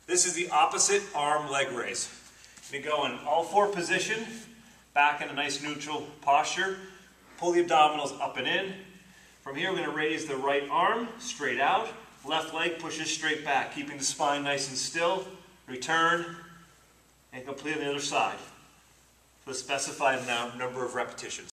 This is the opposite arm leg raise. You go in all four position, back in a nice neutral posture. Pull the abdominals up and in. From here, we're going to raise the right arm straight out. Left leg pushes straight back, keeping the spine nice and still. Return, and complete on the other side for the specified number of repetitions.